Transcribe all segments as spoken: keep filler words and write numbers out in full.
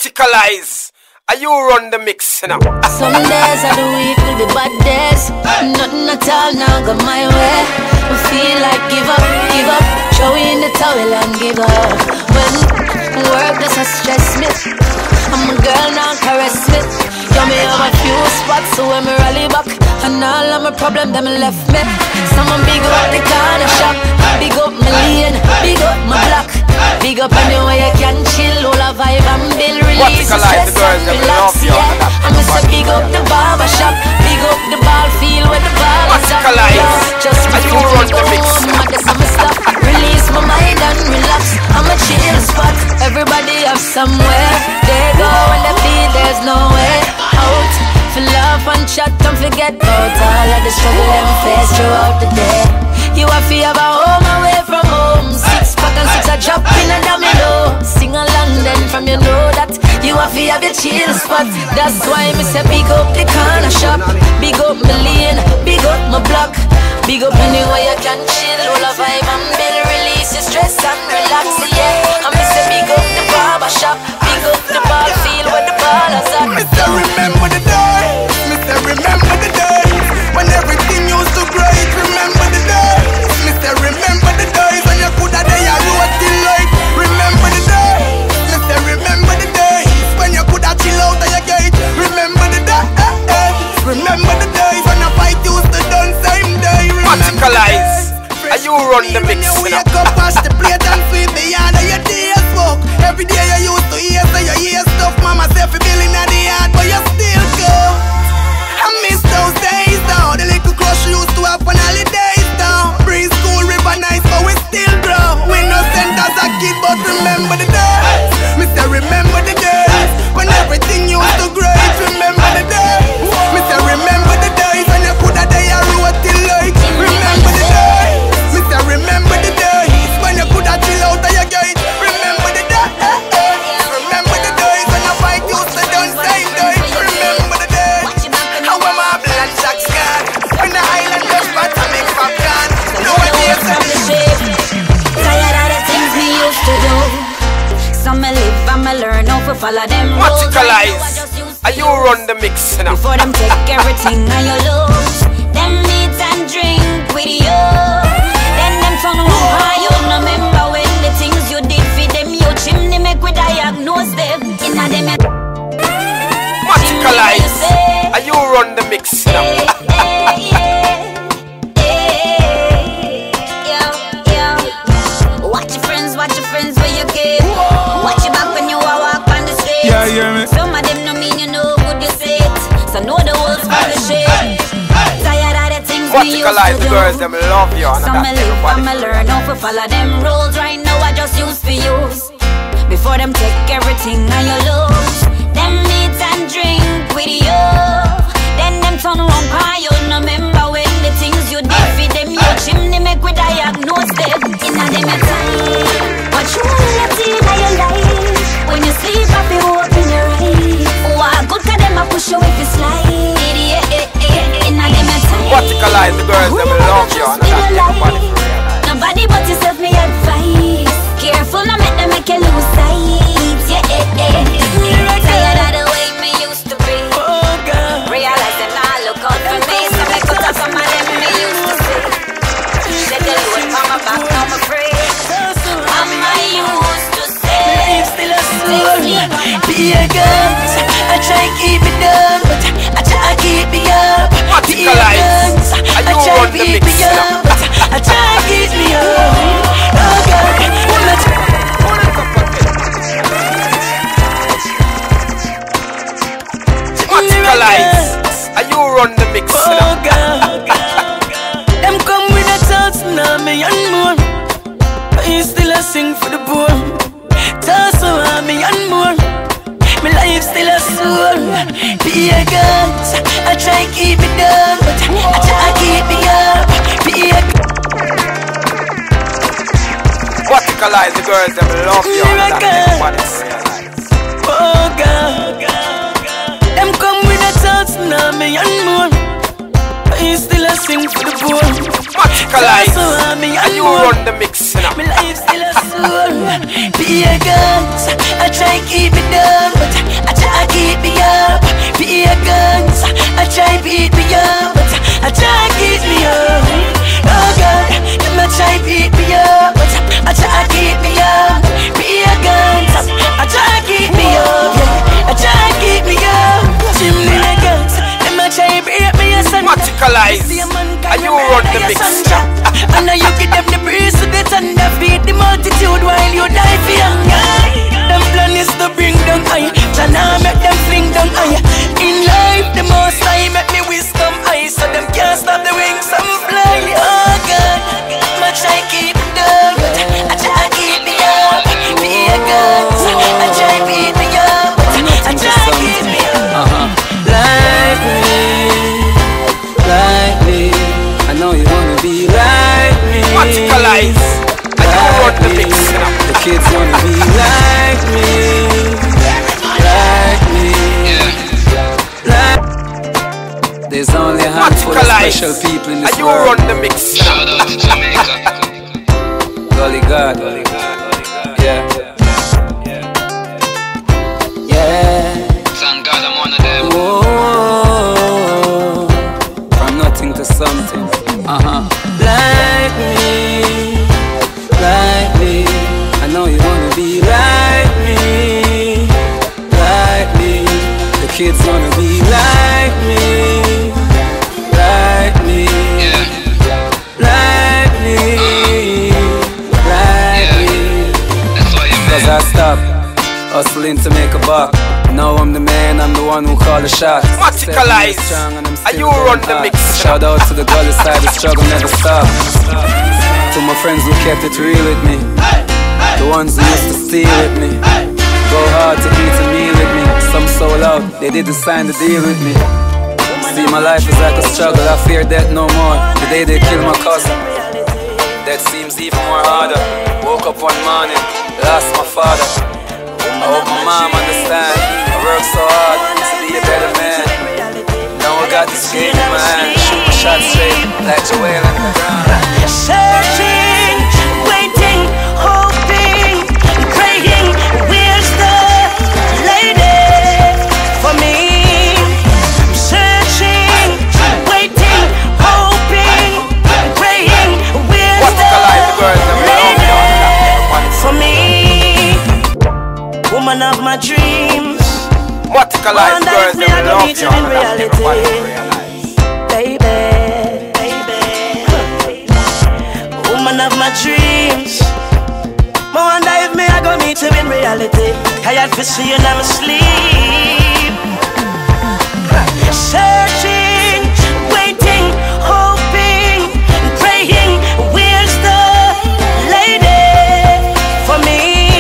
Maticalize. Are you run the mix now? Some days of the week will be bad days. Nothing at all now go my way. I feel like give up, give up. Throw in the towel and give up. When work doesn't stress me, I'm a girl now caress me. You may have a few spots, so when me rally back, and all of my problem them left me. Someone big up the corner shop, big up my lane, big up my block, big up anywhere you can chill, all a vibe and build, release the stress and relax, yeah. I'm gonna say big up the barber shop, big up the ball field where the ball is up, yeah. Just Are you run the mix? I'ma stop, release my mind and relax. I'm a chill spot, everybody have somewhere they go when they feel there's no way out. For love and chat, don't forget about all of the struggle them face throughout the day. You have to have a home away from home. Six pack and six a drop in a domino. Sing along then from you know that you have to have your chill spot. That's why me say big up the corner shop, big up my lane, big up my block, big up anywhere you can chill, all a vibe and build, release your stress and relax, yeah. And me say big up the barber shop, big up the ball field where the ball is at. Mister remember the days, Mister remember the days when everything used to great. Remember the days, Mister remember the days when you could have day a road till late. Remember the days, Mister remember the days when you could have chill out of your gate. Remember the days, remember the days when a fight used to done same day. Maticalize. Are you run the mix now? Wake up, wash the plate and sweep the yard of your day's work. Every day you used to hear, say you hear stuff. Mama say fi billing at the yard, but you still go. I miss those days now. The little crush we used to have on holidays now. Breeze school, river nice, but we still grow. We no sent as a kid, but remember the days. Mister remember the days when everything used to great. Remember the days. Mister remember the days when you could have day a road till late. Remember the days. Mister remember the days when you could have chill out of your gate. Remember the days. Remember the days when I fight used to done same day. Remember the days. How am I blood shocks gone? When the island does but I make popcorn. Nowadays tired of the things we used to do. Some me live and me learn how to follow them rules. Maticalize. Are you run the mix now? Before them take everything and you lose. Them eat and drink with you. Then them turn around you no remember when the things you did for them. You chimney make we diagnose them. Inna them Maticalize. Are you run the mix now? Watch your friends, watch your friends where you get. Watch your back when you walk on the street. Yeah, yeah, me. Some of them no mean you know good you say it. So know the world's for the shit. Tired of the things we used to do. Girls, them love you. Some me live and me learn how to follow them rules. Right now I just use for use. Before them take everything and you lose. Them eat and drink with you. Then them turn around and you no remember when the things you did for them. You chimney make we diagnose them. Inna them a time. What you wanna see in your life? When you sleep I feel open your eyes. What good can them a push you if you slide? Yeah, yeah, yeah. Inna them a time. Maticalize, the girls, them love you. And that's everybody. Nobody but yourself me advice. Careful not make them make you lose sight. Yeah, yeah, yeah. Tired of the way me used to be. Realize them now look out for me. So I cut off some of them me used to see. Said the Lord mama back now me free. Mama used to say still a soul. Be a guns. I try keep it down, but I try keep me up. Be a guns. I try keep me up, but I try keep me up. Oh God, let's Maticalize. Are you run the mix now? oh God. Them come with a thoughts now, me and more. But you still a sing for the poor. Toss around me and more. My life still a soul. Be a guns. I try keep it down, but I try keep me up. Be a Maticalize, the girls, them love you. And that's everybody. oh God. Them come with a thoughts now, me and more. But you still a sing for the poor. Maticalize. Are you run the mix now? My life still a soul. Be a guns. I try keep it down, but special people in this and you world. run the mix. Shout out to Jamaica. Golly God. Yeah. Yeah. Thank God I'm one of them. Whoa. From nothing to something. Uh-huh. Like me, like me. I know you wanna be like me, like me. The kids wanna be like me, like me, Yeah. like me, like Yeah. me. That's why you Cause I man. stopped hustling to make a buck. Now I'm the man, I'm the one who call the shots. Maticalize, and you run the mix. Shout out to the gully side, the struggle never stop. To my friends who kept it real with me, the ones who used to steal with me, go hard to eat a meal with me. Some sold out, they didn't sign the deal with me. See, my life is like a struggle, I fear death no more. The day they kill my cousin, that seems even more harder. Woke up one morning, lost my father. I hope my mom understand. I work so hard to be a better man. Now I got this game in my hand. Shoot my shot straight like Joel on the ground. Searching, waiting, hoping, praying. Where's the lady for me? Searching, waiting, hoping, praying. Where's the lady for me? Woman of my dreams. Maticalize, girls, them love you. Baby, baby, woman of my dreams. I wonder if me I go meet you in reality. I had to see you now asleep. Searching, waiting, hoping, praying. Where's the lady for me?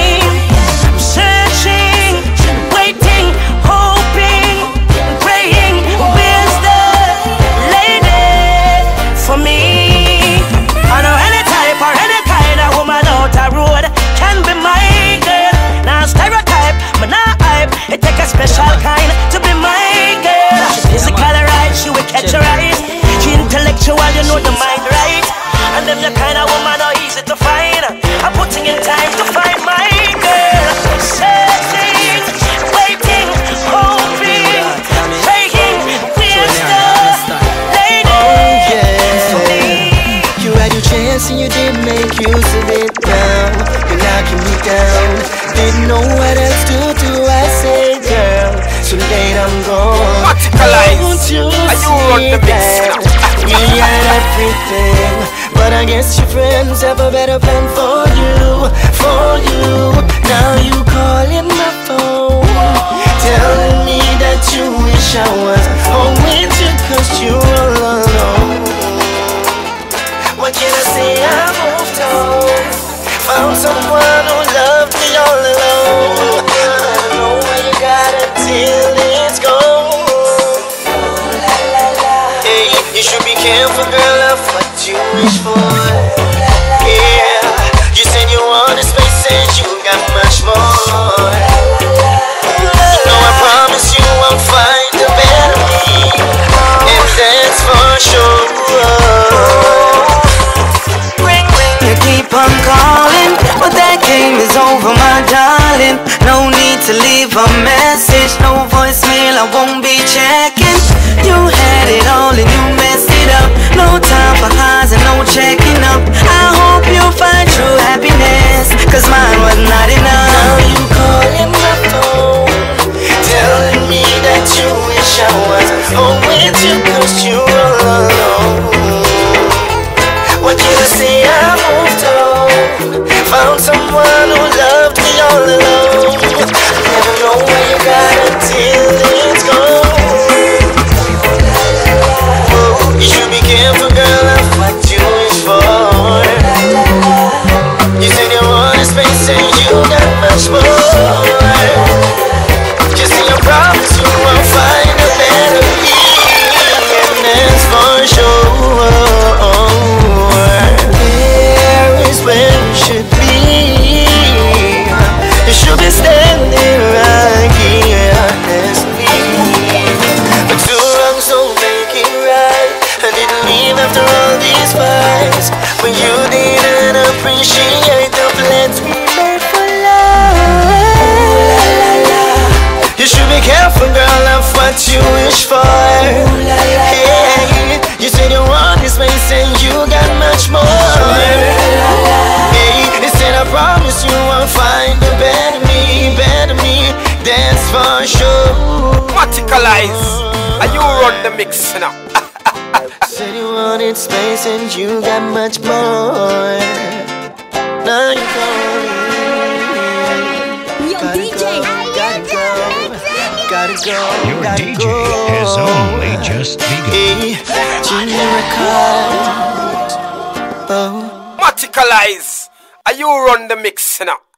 Searching, waiting, hoping, praying. Where's the lady for me? I know any type or any kind of woman out the road can be my girl. Now stereotype, but not hype. It take a special kind to be my girl. She physical right, she will catch your eyes. She intellectual, you know the mind right. And them the kind of woman not easy to find. I'm putting in time to find my girl. Searching, waiting, hoping, praying. Where's the lady for me? You had your chance and you didn't make use of it now. You're knocking me down. Didn't know what else to do. I say, girl, so late I'm gone. Maticalize, Don't you and you run see the mix. that we had everything, but I guess your friends have a better plan for you, for you. Now you calling my phone, telling me that you wish I was home with you 'cause you're all alone. What can I say? I moved on, found someone who loved me all alone. I don't know where you got it till it's gone. Hey, you should be careful, girl, of what you wish for. Yeah, you said you wanted space and you got much more. You know I promise you I'll find a better me, and that's for sure. You keep on calling, but that game is over, my darling. No need to leave a message, no voicemail, I won't be checking. You had it all and you messed it up. No time for highs and no checking up. I hope you find true happiness, 'cause mine was not enough. Now you calling my phone, telling me that you wish I was home with you 'cause you're all alone. What can I say? I moved on, found someone who loved me all alone. Never know where you got it till it's gone. the mix now. Said you wanted space and you got much more. Now you calling. Yo, Gotta D J, go, gotta go, gotta go, Your gotta D J go. has only just begun. Hey, Junior Record. Oh. Maticalize. Are you run the mix now?